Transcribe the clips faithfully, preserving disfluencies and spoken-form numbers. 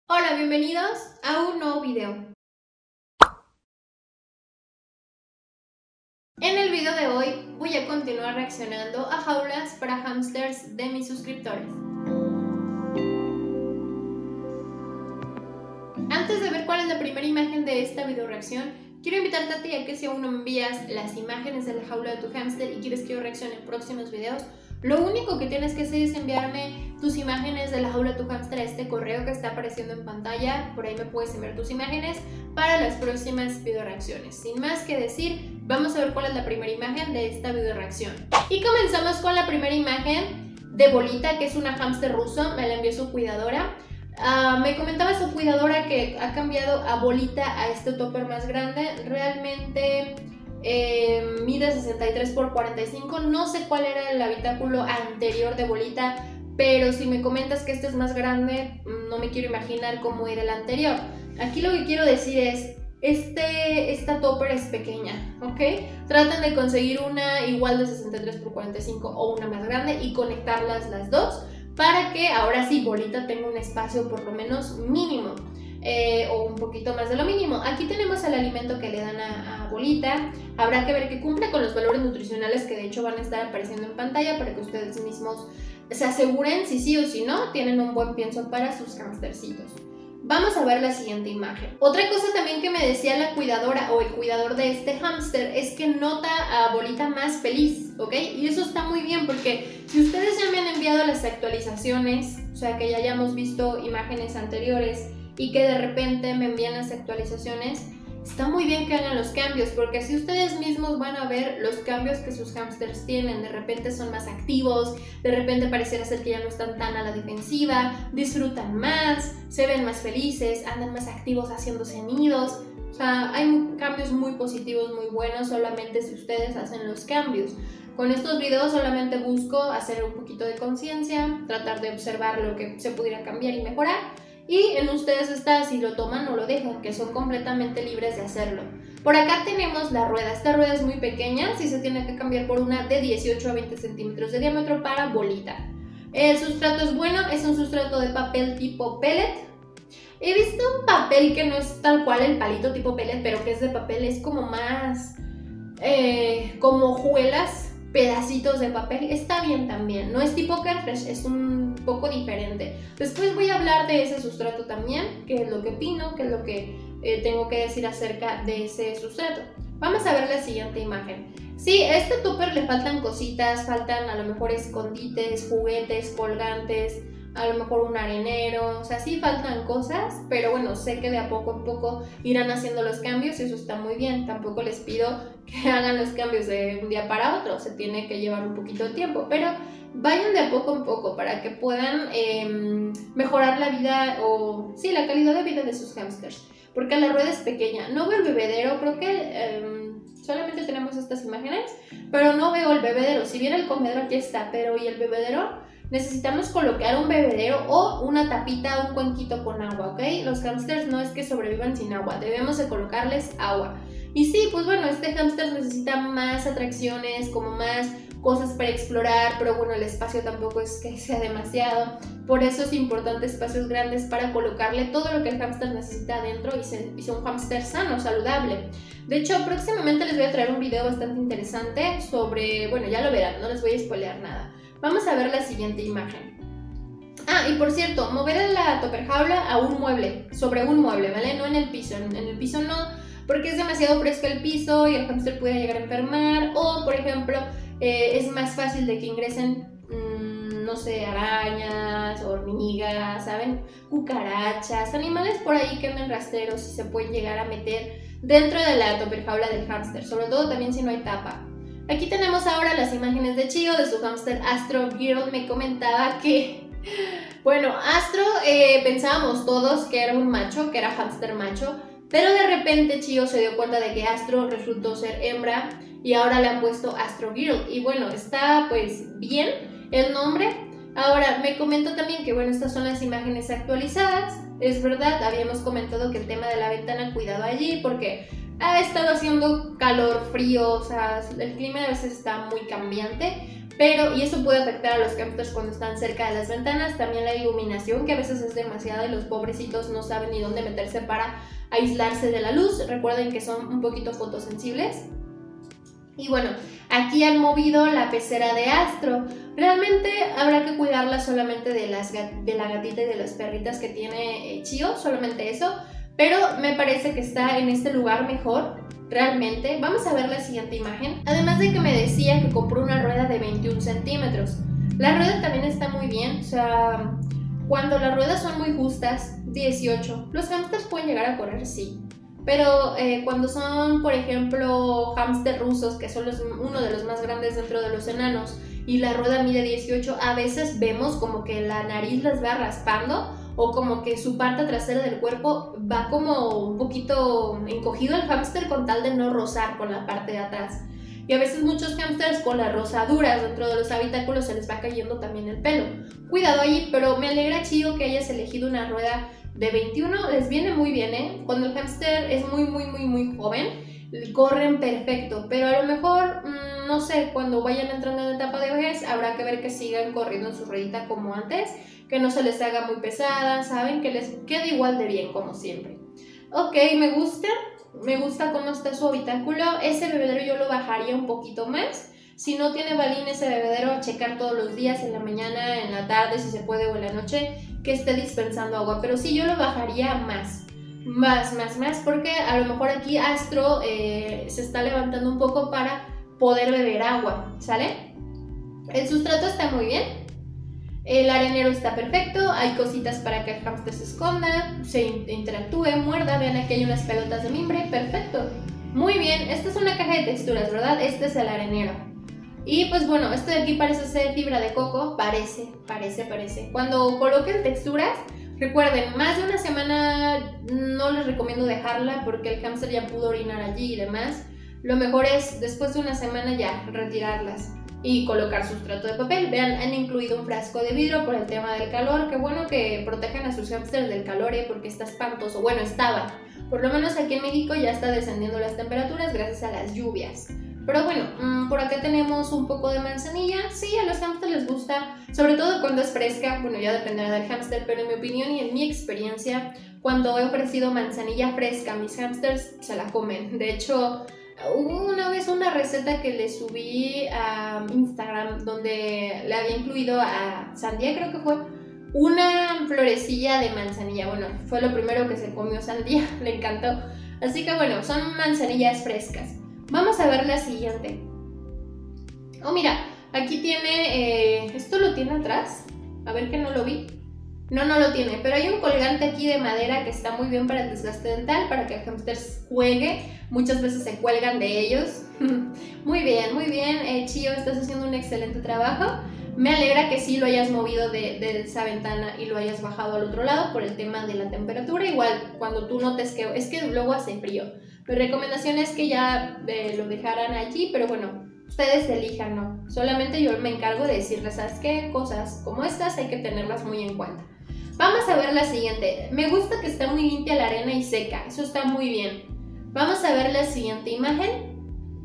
Hola, bienvenidos a un nuevo video. En el video de hoy voy a continuar reaccionando a jaulas para hámsters de mis suscriptores. Antes de ver cuál es la primera imagen de esta video reacción, quiero invitarte a ti a que si aún no me envías las imágenes de la jaula de tu hámster y quieres que yo reaccione en próximos videos, lo único que tienes que hacer es enviarme tus imágenes de la jaula de tu hámster a este correo que está apareciendo en pantalla. Por ahí me puedes enviar tus imágenes para las próximas video reacciones. Sin más que decir, vamos a ver cuál es la primera imagen de esta video reacción. Y comenzamos con la primera imagen de Bolita, que es una hámster ruso. Me la envió su cuidadora. Uh, me comentaba su cuidadora que ha cambiado a Bolita a este topper más grande. Realmente eh, mide sesenta y tres por cuarenta y cinco. No sé cuál era el habitáculo anterior de Bolita, pero si me comentas que este es más grande, no me quiero imaginar cómo era el anterior. Aquí lo que quiero decir es, este, esta topper es pequeña, ¿ok? Traten de conseguir una igual de sesenta y tres por cuarenta y cinco o una más grande y conectarlas las dos, para que ahora sí Bolita tenga un espacio por lo menos mínimo, eh, o un poquito más de lo mínimo. Aquí tenemos el alimento que le dan a, a Bolita. Habrá que ver que cumple con los valores nutricionales que de hecho van a estar apareciendo en pantalla para que ustedes mismos se aseguren si sí o si no tienen un buen pienso para sus hamstercitos. Vamos a ver la siguiente imagen. Otra cosa también que me decía la cuidadora o el cuidador de este hámster es que nota a Bolita más feliz, ¿ok? Y eso está muy bien, porque si ustedes ya me han enviado las actualizaciones, o sea que ya hayamos visto imágenes anteriores y que de repente me envían las actualizaciones, está muy bien que hagan los cambios, porque así ustedes mismos van a ver los cambios que sus hámsters tienen. De repente son más activos, de repente pareciera ser que ya no están tan a la defensiva, disfrutan más, se ven más felices, andan más activos haciéndose nidos. O sea, hay cambios muy positivos, muy buenos, solamente si ustedes hacen los cambios. Con estos videos solamente busco hacer un poquito de conciencia, tratar de observar lo que se pudiera cambiar y mejorar. Y en ustedes está si lo toman o lo dejan, que son completamente libres de hacerlo. Por acá tenemos la rueda. Esta rueda es muy pequeña, si se tiene que cambiar por una de dieciocho a veinte centímetros de diámetro para Bolita. El sustrato es bueno, es un sustrato de papel tipo pellet. He visto un papel que no es tal cual el palito tipo pellet, pero que es de papel, es como más eh, como hojuelas, pedacitos de papel. Está bien también, no es tipo Carfresh, es un poco diferente. Después voy a hablar de ese sustrato también, qué es lo que opino, qué es lo que eh, tengo que decir acerca de ese sustrato. Vamos a ver la siguiente imagen. Sí, a este topper le faltan cositas, faltan a lo mejor escondites, juguetes, colgantes, a lo mejor un arenero, o sea, sí faltan cosas, pero bueno, sé que de a poco en poco irán haciendo los cambios y eso está muy bien. Tampoco les pido que hagan los cambios de un día para otro, se tiene que llevar un poquito de tiempo, pero vayan de a poco en poco para que puedan eh, mejorar la vida, o sí, la calidad de vida de sus hámsters, porque la rueda es pequeña. No veo el bebedero, creo que eh, solamente tenemos estas imágenes, pero no veo el bebedero. Si bien el comedero aquí está, pero ¿y el bebedero? Necesitamos colocar un bebedero o una tapita, un cuenquito con agua, ¿ok? Los hámsters no es que sobrevivan sin agua, debemos de colocarles agua. Y sí, pues bueno, este hámster necesita más atracciones, como más cosas para explorar, pero bueno, el espacio tampoco es que sea demasiado. Por eso es importante espacios grandes para colocarle todo lo que el hámster necesita adentro y sea un hámster sano, saludable. De hecho, próximamente les voy a traer un video bastante interesante sobre, bueno, ya lo verán, no les voy a spoilear nada. Vamos a ver la siguiente imagen. Ah, y por cierto, mover la topper jaula a un mueble, sobre un mueble, ¿vale? No en el piso, en el piso no, porque es demasiado fresco el piso y el hámster puede llegar a enfermar, o por ejemplo, eh, es más fácil de que ingresen, mmm, no sé, arañas, hormigas, ¿saben? Cucarachas, animales por ahí que andan rastreros y se pueden llegar a meter dentro de la topper jaula del hámster, sobre todo también si no hay tapa. Aquí tenemos ahora las imágenes de Chio, de su hámster Astro Girl. Me comentaba que, bueno, Astro eh, pensábamos todos que era un macho, que era hámster macho, pero de repente Chio se dio cuenta de que Astro resultó ser hembra y ahora le han puesto Astro Girl. Y bueno, está pues bien el nombre. Ahora, me comentó también que bueno, estas son las imágenes actualizadas. Es verdad, habíamos comentado que el tema de la ventana, cuidado allí, porque ha estado haciendo calor, frío, o sea, el clima a veces está muy cambiante, pero, y eso puede afectar a los hámsters cuando están cerca de las ventanas, también la iluminación, que a veces es demasiada y los pobrecitos no saben ni dónde meterse para aislarse de la luz. Recuerden que son un poquito fotosensibles. Y bueno, aquí han movido la pecera de Astro. Realmente habrá que cuidarla solamente de, las, de la gatita y de las perritas que tiene eh, Chio, solamente eso. Pero me parece que está en este lugar mejor, realmente. Vamos a ver la siguiente imagen. Además de que me decía que compró una rueda de veintiún centímetros. La rueda también está muy bien, o sea, cuando las ruedas son muy justas, dieciocho. Los hámsters pueden llegar a correr, sí. Pero eh, cuando son, por ejemplo, hámster rusos, que son los, uno de los más grandes dentro de los enanos, y la rueda mide dieciocho, a veces vemos como que la nariz las va raspando o como que su parte trasera del cuerpo va como un poquito encogido el hámster con tal de no rozar con la parte de atrás. Y a veces muchos hámsters con las rozaduras dentro de los habitáculos se les va cayendo también el pelo. Cuidado allí, pero me alegra, Chio, que hayas elegido una rueda de veintiuno, les viene muy bien, ¿eh? Cuando el hámster es muy, muy, muy, muy joven, corren perfecto, pero a lo mejor, mmm, no sé, cuando vayan entrando en etapa de vejez, habrá que ver que sigan corriendo en su ruedita como antes, que no se les haga muy pesada, ¿saben? Que les quede igual de bien, como siempre. Ok, me gusta, me gusta cómo está su habitáculo. Ese bebedero yo lo bajaría un poquito más. Si no tiene balín ese bebedero, a checar todos los días, en la mañana, en la tarde, si se puede, o en la noche, que esté dispensando agua. Pero sí, yo lo bajaría más, más, más, más, porque a lo mejor aquí Astro eh, se está levantando un poco para poder beber agua, ¿sale? El sustrato está muy bien. El arenero está perfecto, hay cositas para que el hámster se esconda, se interactúe, muerda. Vean, aquí hay unas pelotas de mimbre, perfecto. Muy bien, esta es una caja de texturas, ¿verdad? Este es el arenero. Y pues bueno, esto de aquí parece ser fibra de coco, parece, parece, parece. Cuando coloquen texturas, recuerden, más de una semana no les recomiendo dejarla porque el hámster ya pudo orinar allí y demás. Lo mejor es después de una semana ya retirarlas y colocar sustrato de papel. Vean, han incluido un frasco de vidrio por el tema del calor. Qué bueno que protejan a sus hámsters del calor, ¿eh? Porque está espantoso. Bueno, estaba. Por lo menos aquí en México ya está descendiendo las temperaturas gracias a las lluvias. Pero bueno, mmm, por acá tenemos un poco de manzanilla. Sí, a los hámsters les gusta, sobre todo cuando es fresca. Bueno, ya dependerá del hámster, pero en mi opinión y en mi experiencia, cuando he ofrecido manzanilla fresca a mis hámsters, se la comen. De hecho, hubo una vez una receta que le subí a Instagram donde le había incluido a Sandía, creo que fue, una florecilla de manzanilla. Bueno, fue lo primero que se comió Sandía, le encantó. Así que bueno, son manzanillas frescas. Vamos a ver la siguiente. Oh, mira, aquí tiene, eh, ¿esto lo tiene atrás? A ver que no lo vi. No, no lo tiene, pero hay un colgante aquí de madera que está muy bien para el desgaste dental, para que el hámster juegue. Muchas veces se cuelgan de ellos. Muy bien, muy bien, eh, Chio, estás haciendo un excelente trabajo. Me alegra que sí lo hayas movido de, de esa ventana y lo hayas bajado al otro lado por el tema de la temperatura. Igual, cuando tú notes que es que luego hace frío. Mi recomendación es que ya eh, lo dejaran allí, pero bueno, ustedes elijan, ¿no? Solamente yo me encargo de decirles, ¿sabes qué? Cosas como estas hay que tenerlas muy en cuenta. Vamos a ver la siguiente. Me gusta que está muy limpia la arena y seca, eso está muy bien. Vamos a ver la siguiente imagen.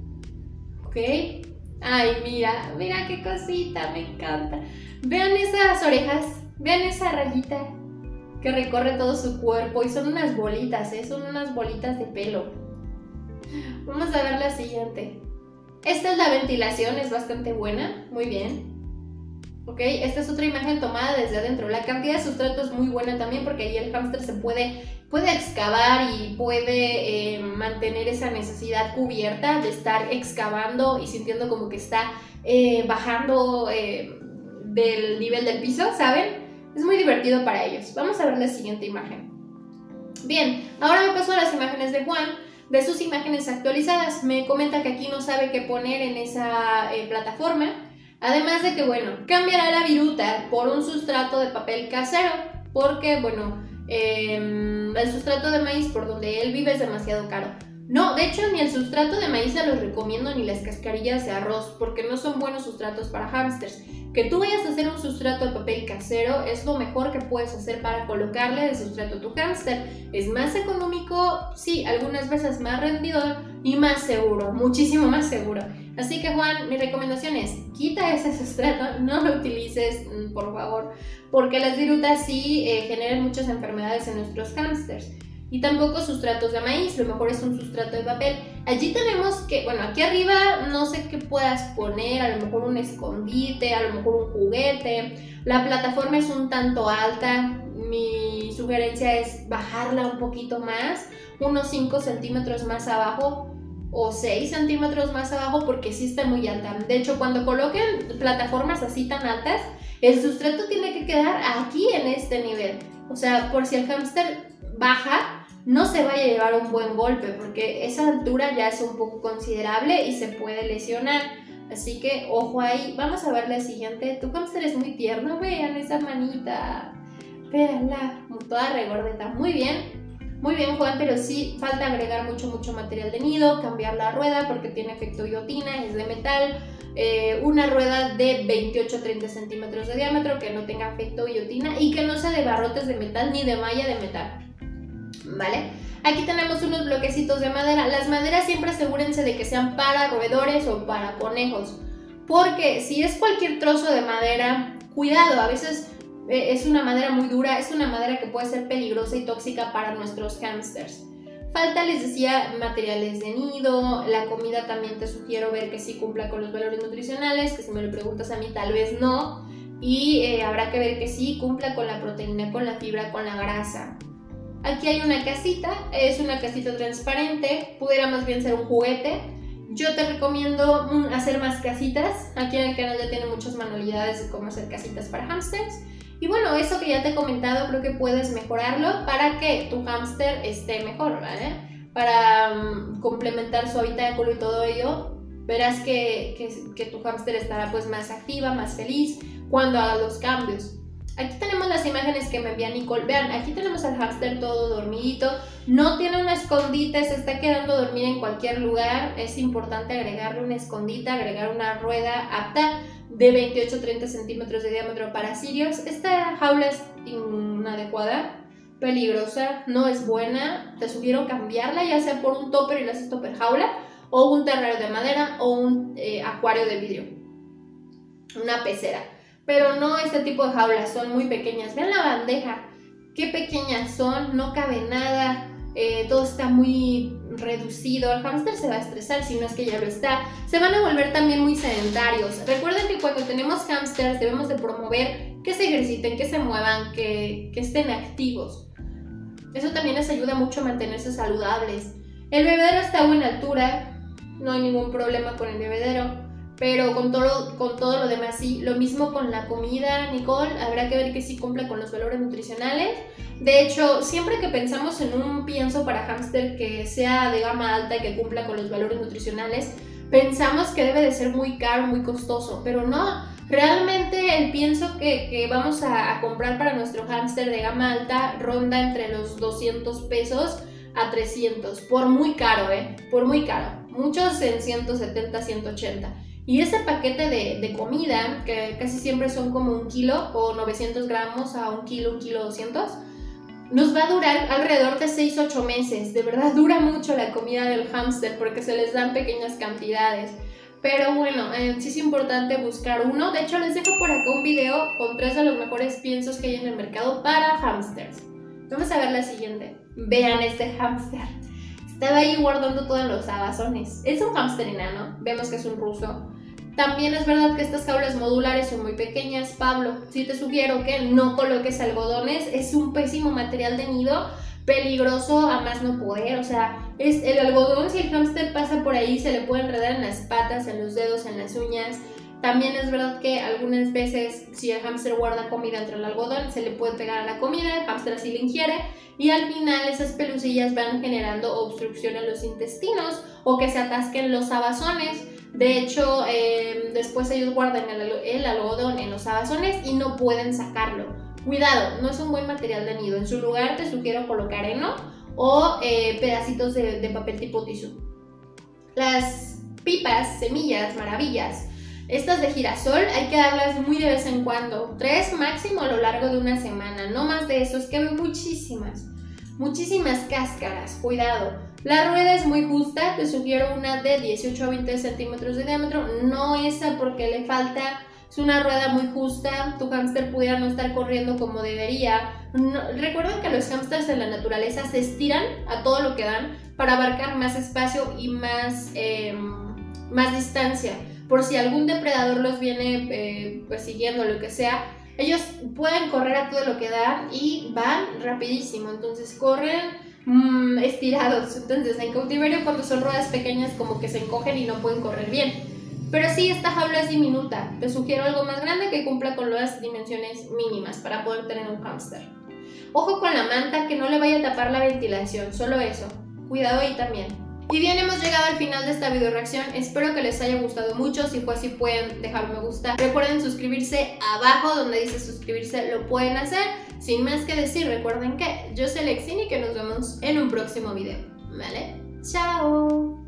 Ok. Ay, mira, mira qué cosita, me encanta. Vean esas orejas, vean esa rayita que recorre todo su cuerpo y son unas bolitas, ¿eh? Son unas bolitas de pelo. Vamos a ver la siguiente. Esta es la ventilación, es bastante buena, muy bien. Ok, esta es otra imagen tomada desde adentro. La cantidad de sustrato es muy buena también porque ahí el hámster se puede, puede excavar y puede eh, mantener esa necesidad cubierta de estar excavando y sintiendo como que está eh, bajando eh, del nivel del piso, ¿saben? Es muy divertido para ellos. Vamos a ver la siguiente imagen. Bien, ahora me paso a las imágenes de Juan, de sus imágenes actualizadas. Me comenta que aquí no sabe qué poner en esa eh, plataforma. Además de que, bueno, cambiará la viruta por un sustrato de papel casero, porque, bueno, eh, el sustrato de maíz por donde él vive es demasiado caro. No, de hecho, ni el sustrato de maíz se los recomiendo, ni las cascarillas de arroz, porque no son buenos sustratos para hámsters. que tú vayas a hacer un sustrato de papel casero es lo mejor que puedes hacer para colocarle de sustrato a tu hámster. Es más económico, sí, algunas veces más rendidor y más seguro, muchísimo más seguro. Así que Juan, mi recomendación es, quita ese sustrato, no lo utilices, por favor, porque las virutas sí eh, generan muchas enfermedades en nuestros hámsters. Y tampoco sustratos de maíz, lo mejor es un sustrato de papel. Allí tenemos que, bueno, aquí arriba no sé qué puedas poner, a lo mejor un escondite, a lo mejor un juguete. La plataforma es un tanto alta, mi sugerencia es bajarla un poquito más, unos cinco centímetros más abajo o seis centímetros más abajo, porque sí está muy alta. De hecho, cuando coloquen plataformas así tan altas, el sustrato tiene que quedar aquí en este nivel. O sea, por si el hámster baja, no se vaya a llevar un buen golpe, porque esa altura ya es un poco considerable y se puede lesionar. Así que ojo ahí. Vamos a ver la siguiente. Tu hámster es muy tierno, vean esa manita, véanla, toda regordeta. Muy bien. Muy bien, Juan, pero sí falta agregar mucho, mucho material de nido, cambiar la rueda porque tiene efecto guillotina, es de metal, eh, una rueda de veintiocho a treinta centímetros de diámetro que no tenga efecto guillotina y que no sea de barrotes de metal ni de malla de metal, ¿vale? Aquí tenemos unos bloquecitos de madera. Las maderas siempre asegúrense de que sean para roedores o para conejos, porque si es cualquier trozo de madera, cuidado, a veces es una madera muy dura, es una madera que puede ser peligrosa y tóxica para nuestros hámsters. Falta, les decía, materiales de nido. La comida también te sugiero ver que sí cumpla con los valores nutricionales, que si me lo preguntas a mí tal vez no, y eh, habrá que ver que sí cumpla con la proteína, con la fibra, con la grasa. Aquí hay una casita, es una casita transparente, pudiera más bien ser un juguete. Yo te recomiendo um, hacer más casitas. Aquí en el canal ya tiene muchas manualidades de cómo hacer casitas para hámsters. Y bueno, eso que ya te he comentado, creo que puedes mejorarlo para que tu hámster esté mejor, ¿vale? Para um, complementar su habitáculo y todo ello, verás que, que, que tu hámster estará pues más activa, más feliz cuando haga los cambios. Aquí tenemos las imágenes que me envía Nicole. Vean, aquí tenemos al hámster todo dormidito. No tiene un escondite, se está quedando dormida en cualquier lugar. Es importante agregarle un escondite, agregar una rueda apta de veintiocho a treinta centímetros de diámetro para cirios. Esta jaula es inadecuada, peligrosa, no es buena. Te sugiero cambiarla, ya sea por un topper y la haces topper jaula, o un terrario de madera, o un eh, acuario de vidrio, una pecera. Pero no este tipo de jaulas, son muy pequeñas. Vean la bandeja, qué pequeñas son, no cabe nada, eh, todo está muy reducido. El hámster se va a estresar, si no es que ya lo está. Se van a volver también muy sedentarios. Recuerden que cuando tenemos hámsters debemos de promover que se ejerciten, que se muevan, que, que estén activos. Eso también les ayuda mucho a mantenerse saludables. El bebedero está a buena altura, no hay ningún problema con el bebedero. Pero con todo, con todo lo demás sí. Lo mismo con la comida, Nicole. Habrá que ver que sí cumple con los valores nutricionales. De hecho, siempre que pensamos en un pienso para hámster que sea de gama alta y que cumpla con los valores nutricionales, pensamos que debe de ser muy caro, muy costoso. Pero no, realmente el pienso que, que vamos a, a comprar para nuestro hámster de gama alta ronda entre los doscientos pesos a trescientos. Por muy caro, ¿eh? Por muy caro. Muchos en ciento setenta, ciento ochenta. Y ese paquete de, de comida, que casi siempre son como un kilo o novecientos gramos a un kilo, un kilo doscientos, nos va a durar alrededor de seis a ocho meses. De verdad dura mucho la comida del hámster porque se les dan pequeñas cantidades. Pero bueno, eh, sí es importante buscar uno. De hecho, les dejo por acá un video con tres de los mejores piensos que hay en el mercado para hámsters. Vamos a ver la siguiente. Vean este hámster. Estaba ahí guardando todos los abazones. Es un hámster enano, vemos que es un ruso. También es verdad que estas jaulas modulares son muy pequeñas. Pablo, sí te sugiero que no coloques algodones. Es un pésimo material de nido, peligroso a más no poder. O sea, es el algodón, si el hámster pasa por ahí, se le puede enredar en las patas, en los dedos, en las uñas. También es verdad que algunas veces, si el hámster guarda comida entre el algodón, se le puede pegar a la comida, el hámster así la ingiere y al final esas pelucillas van generando obstrucción en los intestinos o que se atasquen los abazones. De hecho, eh, después ellos guardan el, el algodón en los abazones y no pueden sacarlo. Cuidado, no es un buen material de nido. En su lugar te sugiero colocar heno o eh, pedacitos de, de papel tipo tisú. Las pipas, semillas, maravillas. Estas de girasol hay que darlas muy de vez en cuando, tres máximo a lo largo de una semana, no más de eso, es que veo muchísimas, muchísimas cáscaras, cuidado. La rueda es muy justa, te sugiero una de dieciocho a veinte centímetros de diámetro, no esa porque le falta, es una rueda muy justa, tu hámster pudiera no estar corriendo como debería. No, recuerden que los hámsters en la naturaleza se estiran a todo lo que dan para abarcar más espacio y más, eh, más distancia. Por si algún depredador los viene eh, pues siguiendo, lo que sea, ellos pueden correr a todo lo que dan y van rapidísimo, entonces corren mmm, estirados. Entonces en cautiverio, cuando son ruedas pequeñas, como que se encogen y no pueden correr bien. Pero sí, esta jaula es diminuta, te sugiero algo más grande que cumpla con las dimensiones mínimas para poder tener un hámster. Ojo con la manta, que no le vaya a tapar la ventilación, solo eso, cuidado ahí también. Y bien, hemos llegado al final de esta video reacción, espero que les haya gustado mucho, si fue así pueden dejar un me gusta, recuerden suscribirse abajo donde dice suscribirse, lo pueden hacer, sin más que decir, recuerden que yo soy Lexini y que nos vemos en un próximo video, ¿vale? ¡Chao!